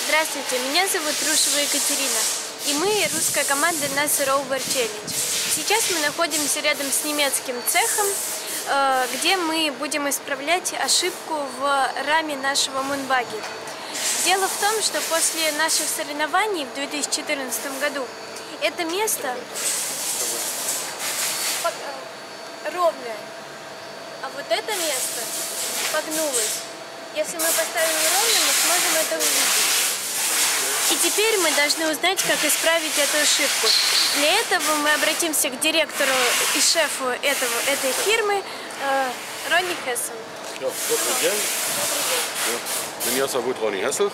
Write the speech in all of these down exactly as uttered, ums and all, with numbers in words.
Здравствуйте, меня зовут Трушева Екатерина, и мы русская команда NASA Rover Challenge. Сейчас мы находимся рядом с немецким цехом, где мы будем исправлять ошибку в раме нашего мунбагги. Дело в том, что после наших соревнований в две тысячи четырнадцатом году это место ровное, а вот это место погнулось. Если мы поставим ровно, мы сможем это увидеть. И теперь мы должны узнать, как исправить эту ошибку. Для этого мы обратимся к директору и шефу этого, этой фирмы э, Ронни Хессел. Ja, добрый день. Меня зовут Ронни Хессел.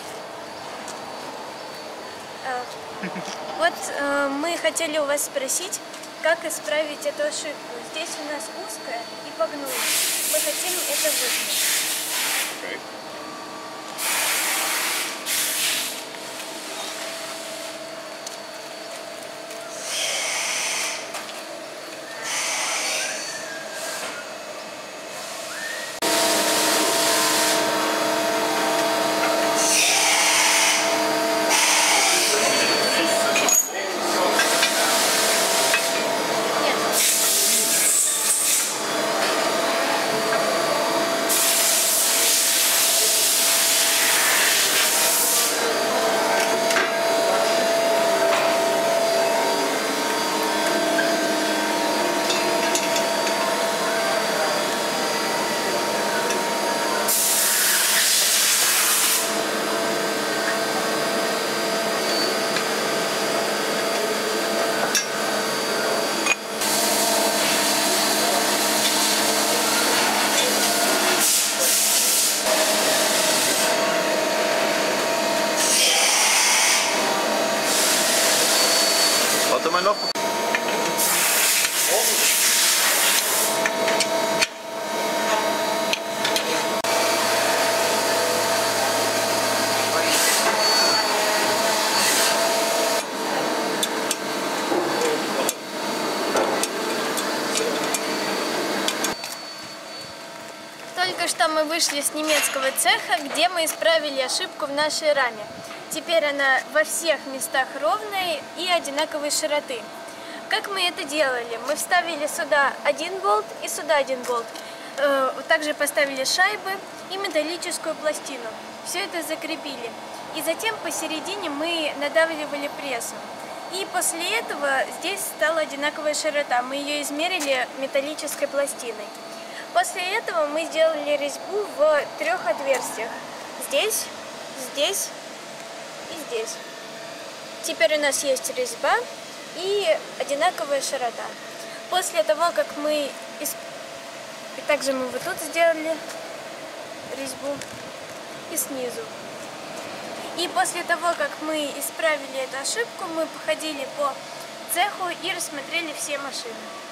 Вот э, мы хотели у вас спросить, как исправить эту ошибку. Здесь у нас узкая и погнулась. Мы хотим это выровнять. Okay. Warte mal noch. Только что мы вышли с немецкого цеха, где мы исправили ошибку в нашей раме. Теперь она во всех местах ровная и одинаковой широты. Как мы это делали? Мы вставили сюда один болт и сюда один болт. Также поставили шайбы и металлическую пластину. Все это закрепили. И затем посередине мы надавливали прессом. И после этого здесь стала одинаковая широта. Мы ее измерили металлической пластиной. После этого мы сделали резьбу в трех отверстиях. Здесь, здесь и здесь. Теперь у нас есть резьба и одинаковая широта. После того, как мы... Исп... И также мы вот тут сделали резьбу и снизу. И после того, как мы исправили эту ошибку, мы походили по цеху и рассмотрели все машины.